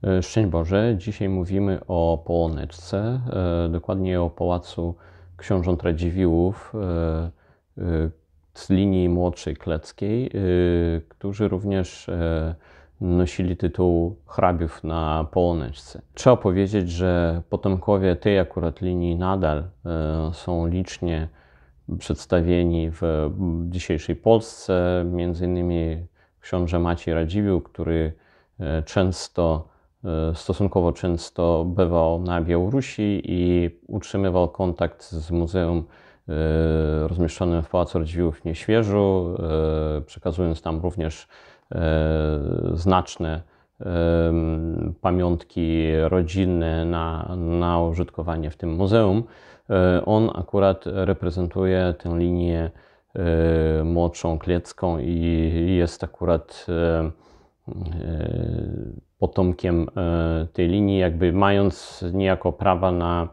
Szczęść Boże, dzisiaj mówimy o Połoneczce, dokładnie o Pałacu Książąt Radziwiłłów z linii młodszej kleckiej, którzy również nosili tytuł hrabiów na Połoneczce. Trzeba powiedzieć, że potomkowie tej akurat linii nadal są licznie przedstawieni w dzisiejszej Polsce, między innymi książę Maciej Radziwiłł, który stosunkowo często bywał na Białorusi i utrzymywał kontakt z muzeum rozmieszczonym w Pałacu Radziwiłłów w Nieświeżu, przekazując tam również znaczne pamiątki rodzinne na użytkowanie w tym muzeum. On akurat reprezentuje tę linię młodszą klecką i jest akurat potomkiem tej linii, jakby mając niejako prawa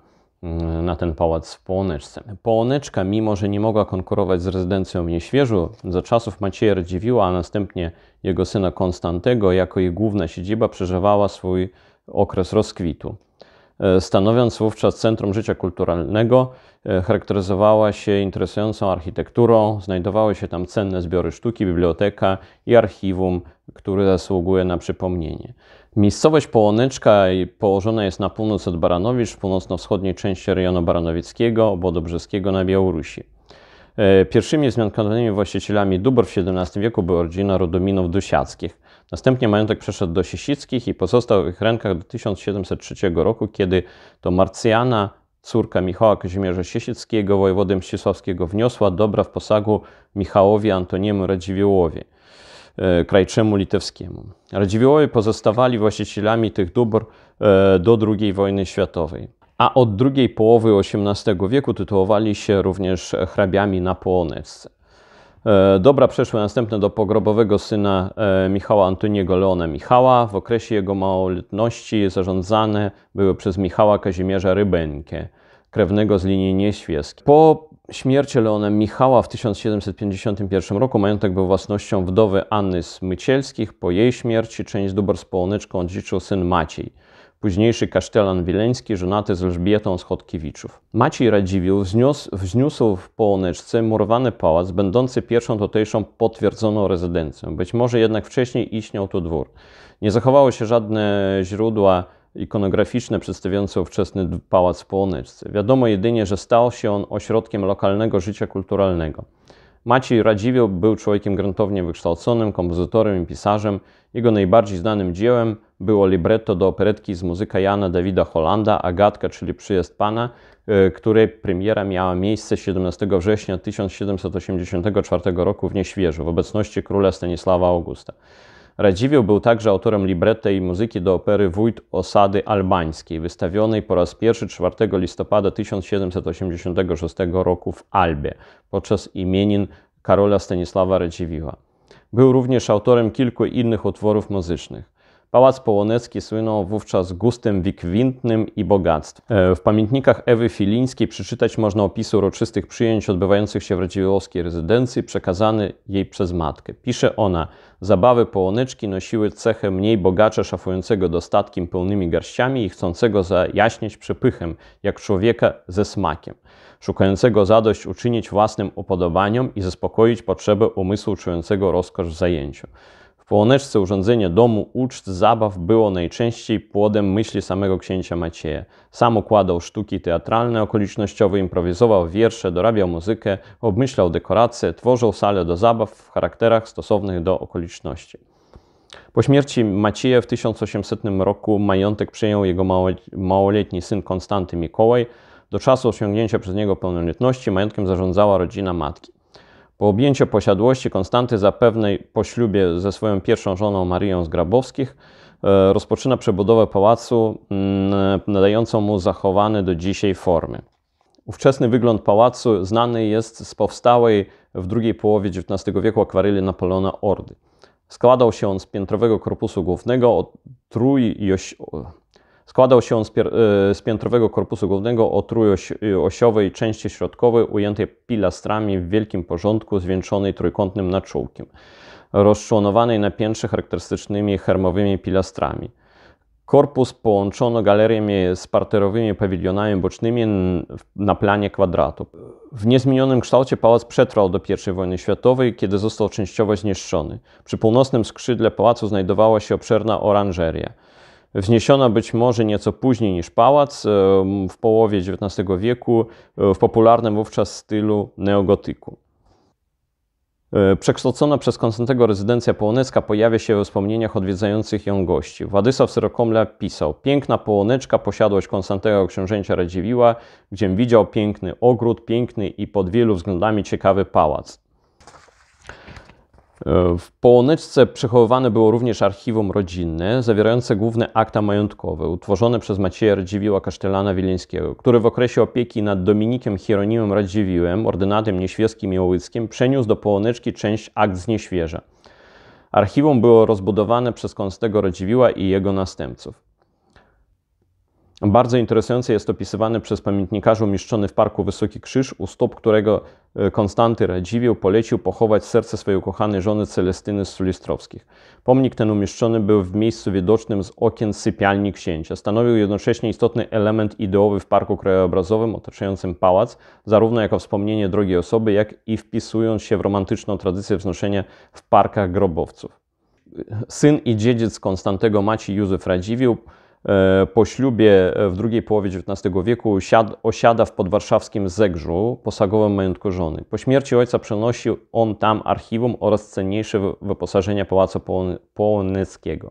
na ten pałac w Połoneczce. Połoneczka, mimo że nie mogła konkurować z rezydencją w Nieświeżu, za czasów Macieja Radziwiłła, a następnie jego syna Konstantego, jako jej główna siedziba przeżywała swój okres rozkwitu. Stanowiąc wówczas centrum życia kulturalnego, charakteryzowała się interesującą architekturą, znajdowały się tam cenne zbiory sztuki, biblioteka i archiwum, które zasługuje na przypomnienie. Miejscowość Połoneczka położona jest na północ od Baranowicz, w północno-wschodniej części rejonu baranowickiego, obodu brzeskiego na Białorusi. Pierwszymi wzmiankowanymi właścicielami dóbr w XVII wieku była rodzina Rodominów-Dusiackich. Następnie majątek przeszedł do Siesickich i pozostał w ich rękach do 1703 roku, kiedy to Marcjana, córka Michała Kazimierza Siesickiego, wojewody Mścisławskiego, wniosła dobra w posagu Michałowi Antoniemu Radziwiłłowi, krajczemu litewskiemu. Radziwiłłowie pozostawali właścicielami tych dóbr do II wojny światowej, a od drugiej połowy XVIII wieku tytułowali się również hrabiami na Połoneczce. Dobra przeszły następnie do pogrobowego syna Michała Antoniego Leona Michała. W okresie jego małoletności zarządzane były przez Michała Kazimierza Rybenkę, krewnego z linii nieświeskiej. Po śmierci Leona Michała w 1751 roku majątek był własnością wdowy Anny Smycielskich. Po jej śmierci część dóbr z Połoneczką odziedziczył syn Maciej, późniejszy kasztelan wileński, żonaty z Elżbietą z Chodkiewiczów. Maciej Radziwiłł wzniósł w Połoneczce murowany pałac, będący pierwszą tutejszą potwierdzoną rezydencją. Być może jednak wcześniej istniał tu dwór. Nie zachowały się żadne źródła ikonograficzne przedstawiające ówczesny pałac w Połoneczce. Wiadomo jedynie, że stał się on ośrodkiem lokalnego życia kulturalnego. Maciej Radziwiłł był człowiekiem gruntownie wykształconym, kompozytorem i pisarzem. Jego najbardziej znanym dziełem było libretto do operetki z muzyka Jana Dawida Hollanda, Agatka, czyli Przyjazd Pana, której premiera miała miejsce 17 września 1784 roku w Nieświeżu w obecności króla Stanisława Augusta. Radziwiłł był także autorem libretta i muzyki do opery Wójt Osady Albańskiej, wystawionej po raz pierwszy 4 listopada 1786 roku w Albie podczas imienin Karola Stanisława Radziwiłła. Był również autorem kilku innych utworów muzycznych. Pałac Połonecki słynął wówczas gustem wykwintnym i bogactwem. W pamiętnikach Ewy Filińskiej przeczytać można opis uroczystych przyjęć odbywających się w radziwiłłowskiej rezydencji, przekazany jej przez matkę. Pisze ona: zabawy Połoneczki nosiły cechę mniej bogacza szafującego dostatkiem pełnymi garściami i chcącego zajaśnieć przepychem, jak człowieka ze smakiem, szukającego zadość uczynić własnym upodobaniom i zaspokoić potrzebę umysłu czującego rozkosz w zajęciu. W Połoneczce urządzenie domu, uczt, zabaw było najczęściej płodem myśli samego księcia Macieja. Sam układał sztuki teatralne, okolicznościowe, improwizował wiersze, dorabiał muzykę, obmyślał dekoracje, tworzył salę do zabaw w charakterach stosownych do okoliczności. Po śmierci Macieja w 1800 roku majątek przejął jego małoletni syn Konstanty Mikołaj. Do czasu osiągnięcia przez niego pełnoletności majątkiem zarządzała rodzina matki. Po objęciu posiadłości Konstanty, zapewne po ślubie ze swoją pierwszą żoną Marią z Grabowskich, rozpoczyna przebudowę pałacu, nadającą mu zachowane do dzisiaj formy. Ówczesny wygląd pałacu znany jest z powstałej w drugiej połowie XIX wieku akwareli Napoleona Ordy. Składał się on z piętrowego korpusu głównego o trójosiowej części środkowej ujętej pilastrami w wielkim porządku, zwieńczonej trójkątnym naczółkiem, rozczłonowanej na piętrze charakterystycznymi hermowymi pilastrami. Korpus połączono galeriami z parterowymi pawilionami bocznymi na planie kwadratu. W niezmienionym kształcie pałac przetrwał do I wojny światowej, kiedy został częściowo zniszczony. Przy północnym skrzydle pałacu znajdowała się obszerna oranżeria. Wzniesiona być może nieco później niż pałac, w połowie XIX wieku, w popularnym wówczas stylu neogotyku. Przekształcona przez Konstantego rezydencja połonecka pojawia się we wspomnieniach odwiedzających ją gości. Władysław Syrokomla pisał: piękna Połoneczka, posiadłość Konstantego książęcia Radziwiłła, gdziem widział piękny ogród, piękny i pod wielu względami ciekawy pałac. W Połoneczce przechowywane było również archiwum rodzinne, zawierające główne akta majątkowe, utworzone przez Macieja Radziwiłła, kasztelana wileńskiego, który w okresie opieki nad Dominikiem Hieronimem Radziwiłłem, ordynatem nieświeckim i ołyckim, przeniósł do Połoneczki część akt z Nieświeża. Archiwum było rozbudowane przez Konstantego Radziwiłła i jego następców. Bardzo interesujący jest opisywany przez pamiętnikarzy umieszczony w parku Wysoki Krzyż, u stóp którego Konstanty Radziwiłł polecił pochować serce swojej ukochanej żony Celestyny z Sulistrowskich. Pomnik ten umieszczony był w miejscu widocznym z okien sypialni księcia. Stanowił jednocześnie istotny element ideowy w parku krajobrazowym otaczającym pałac, zarówno jako wspomnienie drogiej osoby, jak i wpisując się w romantyczną tradycję wznoszenia w parkach grobowców. Syn i dziedzic Konstantego Maciej Józef Radziwiłł po ślubie w drugiej połowie XIX wieku osiada w podwarszawskim Zegrzu, posagowym majątku żony. Po śmierci ojca przenosił on tam archiwum oraz cenniejsze wyposażenia Pałacu Połoneckiego.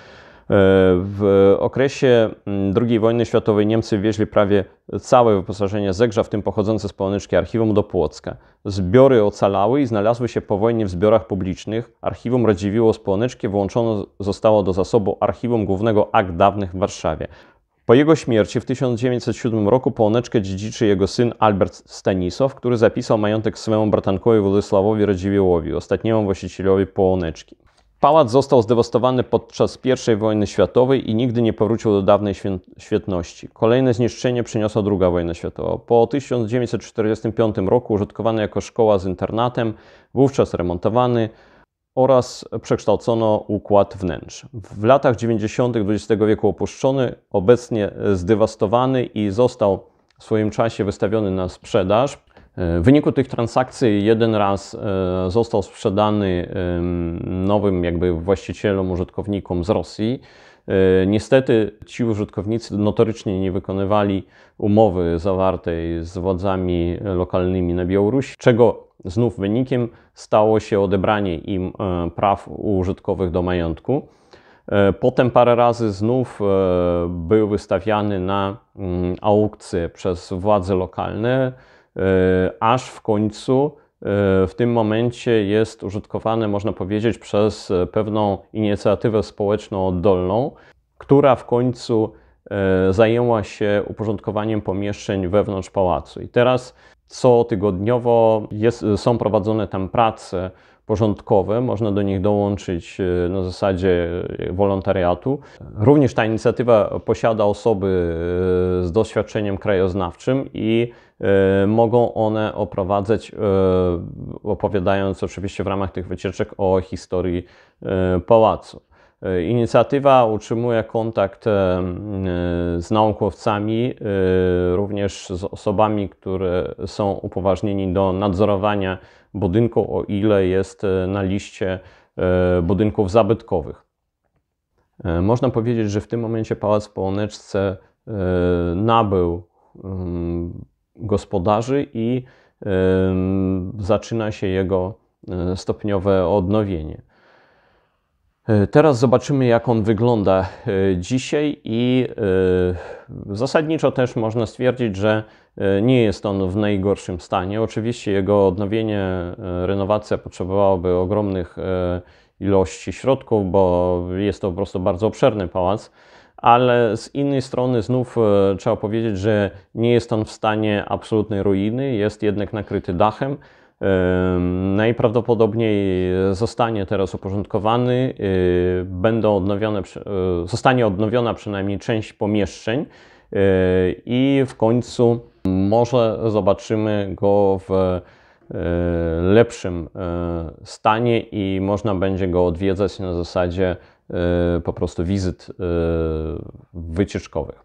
W okresie II wojny światowej Niemcy wwieźli prawie całe wyposażenie Zegrza, w tym pochodzące z Połoneczki archiwum, do Płocka. Zbiory ocalały i znalazły się po wojnie w zbiorach publicznych. Archiwum Radziwiłła z Połoneczki włączone zostało do zasobu Archiwum Głównego Akt Dawnych w Warszawie. Po jego śmierci w 1907 roku Połoneczkę dziedziczy jego syn Albert Stanisław, który zapisał majątek swemu bratankowi Władysławowi Radziwiłłowi, ostatniemu właścicielowi Połoneczki. Pałac został zdewastowany podczas I wojny światowej i nigdy nie powrócił do dawnej świetności. Kolejne zniszczenie przyniosła II wojna światowa. Po 1945 roku użytkowany jako szkoła z internatem, wówczas remontowany, oraz przekształcono układ wnętrz. W latach 90. XX wieku opuszczony, obecnie zdewastowany i został w swoim czasie wystawiony na sprzedaż. W wyniku tych transakcji jeden raz został sprzedany nowym właścicielom, użytkownikom z Rosji. Niestety ci użytkownicy notorycznie nie wykonywali umowy zawartej z władzami lokalnymi na Białorusi, czego znów wynikiem stało się odebranie im praw użytkowych do majątku. Potem parę razy znów był wystawiany na aukcje przez władze lokalne, aż w końcu w tym momencie jest użytkowany, można powiedzieć, przez pewną inicjatywę społeczną oddolną, która w końcu zajęła się uporządkowaniem pomieszczeń wewnątrz pałacu. I teraz cotygodniowo są prowadzone tam prace porządkowe, można do nich dołączyć na zasadzie wolontariatu. Również ta inicjatywa posiada osoby z doświadczeniem krajoznawczym i mogą one oprowadzać, opowiadając oczywiście w ramach tych wycieczek o historii pałacu. Inicjatywa utrzymuje kontakt z naukowcami, również z osobami, które są upoważnieni do nadzorowania budynku, o ile jest na liście budynków zabytkowych. Można powiedzieć, że w tym momencie Pałac w Połoneczce nabył gospodarzy i zaczyna się jego stopniowe odnowienie. Teraz zobaczymy, jak on wygląda dzisiaj i zasadniczo też można stwierdzić, że nie jest on w najgorszym stanie. Oczywiście jego odnowienie, renowacja potrzebowałaby ogromnych ilości środków, bo jest to po prostu bardzo obszerny pałac, ale z innej strony znów trzeba powiedzieć, że nie jest on w stanie absolutnej ruiny, jest jednak nakryty dachem. Najprawdopodobniej zostanie teraz uporządkowany, zostanie odnowiona przynajmniej część pomieszczeń i w końcu może zobaczymy go w lepszym stanie i można będzie go odwiedzać na zasadzie po prostu wizyt wycieczkowych.